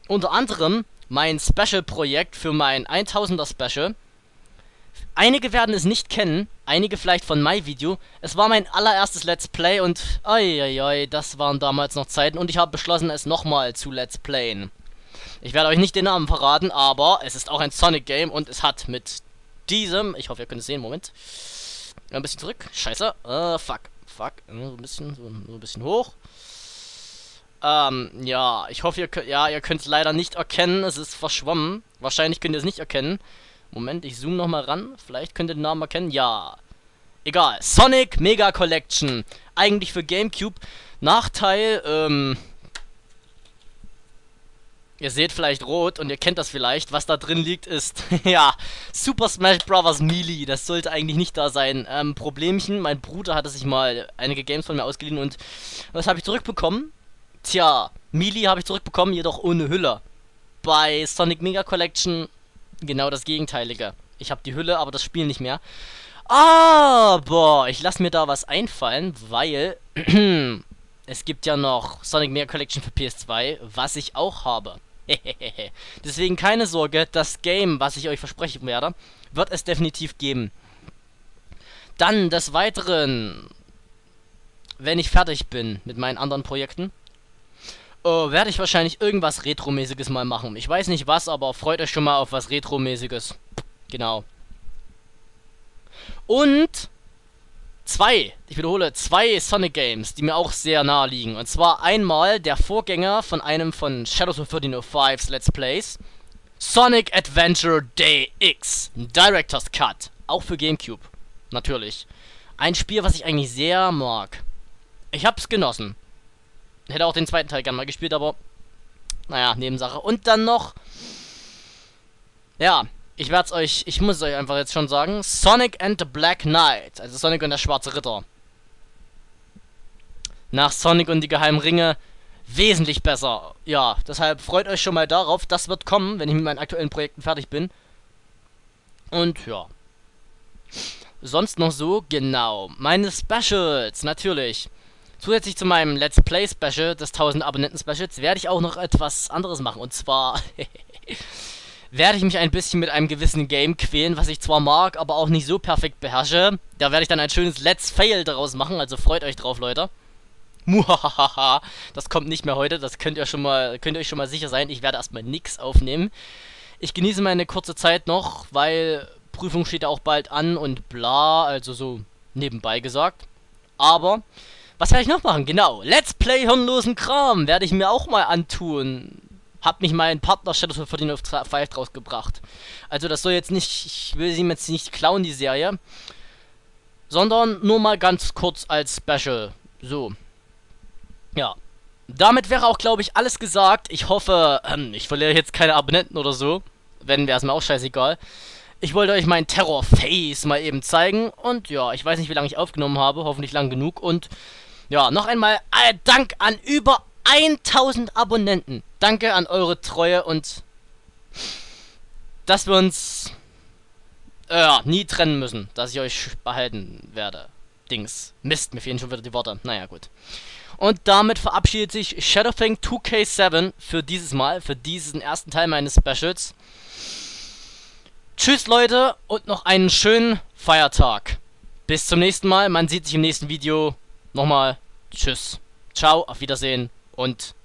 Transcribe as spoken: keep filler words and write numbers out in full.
Unter anderem mein Special-Projekt für mein tausender Special. Einige werden es nicht kennen, einige vielleicht von MyVideo. Es war mein allererstes Let's Play und oi, oi, oi, das waren damals noch Zeiten und ich habe beschlossen, es nochmal zu Let's Playen. Ich werde euch nicht den Namen verraten, aber es ist auch ein Sonic-Game und es hat mit diesem, ich hoffe, ihr könnt es sehen, Moment. Ein bisschen zurück, scheiße, äh, fuck, fuck, so ein bisschen, so, so ein bisschen hoch. Ähm, ja, ich hoffe, ihr könnt, ja, ihr könnt es leider nicht erkennen, es ist verschwommen. Wahrscheinlich könnt ihr es nicht erkennen. Moment, ich zoome nochmal ran, vielleicht könnt ihr den Namen erkennen, ja. Egal, Sonic Mega Collection, eigentlich für Gamecube. Nachteil, ähm... ihr seht vielleicht rot und ihr kennt das vielleicht. Was da drin liegt ist, ja, Super Smash Bros. Melee. Das sollte eigentlich nicht da sein. Ähm, Problemchen, mein Bruder hatte sich mal einige Games von mir ausgeliehen und was habe ich zurückbekommen? Tja, Melee habe ich zurückbekommen, jedoch ohne Hülle. Bei Sonic Mega Collection genau das Gegenteilige. Ich habe die Hülle, aber das Spiel nicht mehr. Aber ich lasse mir da was einfallen, weil es gibt ja noch Sonic Mega Collection für P S zwei, was ich auch habe. Deswegen keine Sorge, das Game, was ich euch versprechen werde, wird es definitiv geben. Dann des Weiteren, wenn ich fertig bin mit meinen anderen Projekten, äh, werde ich wahrscheinlich irgendwas Retro-mäßiges mal machen. Ich weiß nicht was, aber freut euch schon mal auf was Retro-mäßiges. Genau. Und zwei, ich wiederhole, zwei Sonic Games, die mir auch sehr nahe liegen. Und zwar einmal der Vorgänger von einem von Shadows of thirteen oh five's Let's Plays, Sonic Adventure Day X, Director's Cut, auch für Gamecube, natürlich. Ein Spiel, was ich eigentlich sehr mag. Ich hab's genossen. Hätte auch den zweiten Teil gerne mal gespielt, aber naja, Nebensache. Und dann noch, ja, ich werde es euch, ich muss es euch einfach jetzt schon sagen, Sonic and the Black Knight, also Sonic und der schwarze Ritter. Nach Sonic und die geheimen Ringe wesentlich besser. Ja, deshalb freut euch schon mal darauf, das wird kommen, wenn ich mit meinen aktuellen Projekten fertig bin. Und ja. Sonst noch so, genau, meine Specials, natürlich. Zusätzlich zu meinem Let's Play Special, des tausend Abonnenten Specials, werde ich auch noch etwas anderes machen. Und zwar werde ich mich ein bisschen mit einem gewissen Game quälen, was ich zwar mag, aber auch nicht so perfekt beherrsche. Da werde ich dann ein schönes Let's Fail daraus machen, also freut euch drauf, Leute. Muhahaha, das kommt nicht mehr heute, das könnt ihr schon mal, könnt ihr euch schon mal sicher sein. Ich werde erstmal nix aufnehmen. Ich genieße meine kurze Zeit noch, weil Prüfung steht ja auch bald an und bla, also so nebenbei gesagt. Aber was werde ich noch machen? Genau, Let's Play hirnlosen Kram werde ich mir auch mal antun. Hat mich mein Partner Shadows of thirteen oh five rausgebracht. Also das soll jetzt nicht, ich will sie jetzt nicht klauen, die Serie. Sondern nur mal ganz kurz als Special. So. Ja. Damit wäre auch, glaube ich, alles gesagt. Ich hoffe, ähm, ich verliere jetzt keine Abonnenten oder so. Wenn, wäre es mir auch scheißegal. Ich wollte euch mein Terror-Face mal eben zeigen. Und ja, ich weiß nicht, wie lange ich aufgenommen habe. Hoffentlich lang genug. Und ja, noch einmal äh, Dank an über tausend Abonnenten. Danke an eure Treue und dass wir uns äh, nie trennen müssen. Dass ich euch behalten werde. Dings. Mist, mir fehlen schon wieder die Worte. Naja, gut. Und damit verabschiedet sich Shadowfang two K seven für dieses Mal, für diesen ersten Teil meines Specials. Tschüss Leute und noch einen schönen Feiertag. Bis zum nächsten Mal, man sieht sich im nächsten Video. Nochmal, tschüss. Ciao, auf Wiedersehen und